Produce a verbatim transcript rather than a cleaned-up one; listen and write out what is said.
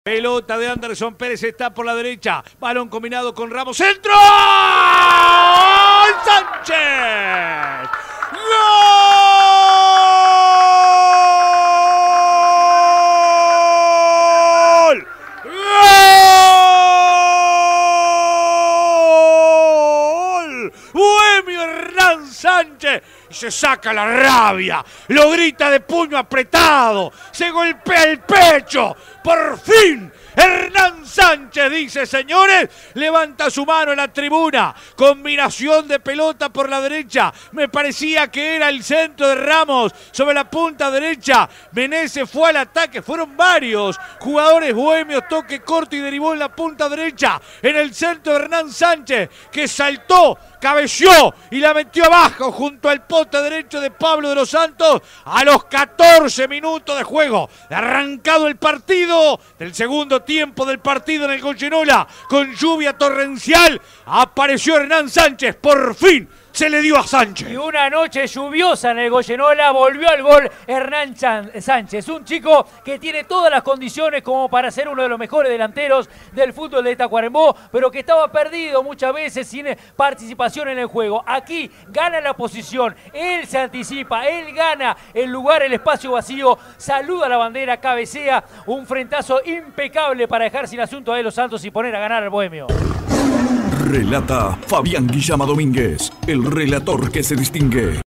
Pelota de Anderson Pérez, está por la derecha. Balón combinado con Ramos. ¡Centro! ¡Sánchez! ¡Gol! ¡Gol! ¡Bohemio Hernán Sánchez! Y se saca la rabia, lo grita de puño apretado, se golpea el pecho. ¡Por fin! Hernán Sánchez dice, señores, levanta su mano en la tribuna, combinación de pelota por la derecha, me parecía que era el centro de Ramos sobre la punta derecha, Meneses fue al ataque, fueron varios jugadores bohemios, toque corto y derivó en la punta derecha, en el centro de Hernán Sánchez, que saltó, cabeció y la metió abajo junto al poste derecho de Pablo de los Santos a los catorce minutos de juego, arrancado el partido del segundo tiempo del partido en el Goyenola, con lluvia torrencial, apareció Hernán Sánchez, por fin se le dio a Sánchez. Y una noche lluviosa en el Goyenola, volvió al gol Hernán Sánchez, un chico que tiene todas las condiciones como para ser uno de los mejores delanteros del fútbol de Tacuarembó, pero que estaba perdido muchas veces sin participación en el juego. Aquí gana la posición, él se anticipa, él gana el lugar, el espacio vacío, saluda la bandera, cabecea, un frentazo impecable para dejar sin asunto a De los Santos y poner a ganar al Bohemio. Relata Fabián Guillama Domínguez, el relator que se distingue.